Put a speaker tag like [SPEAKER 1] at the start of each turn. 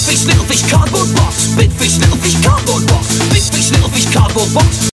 [SPEAKER 1] fish, little fish, cardboard box. Big fish, little fish, cardboard box. Big fish, little fish, cardboard box.